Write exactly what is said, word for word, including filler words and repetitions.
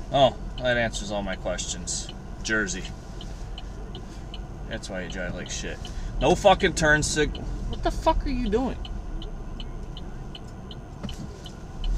Oh, that answers all my questions. Jersey. That's why you drive like shit. No fucking turn sig. What the fuck are you doing?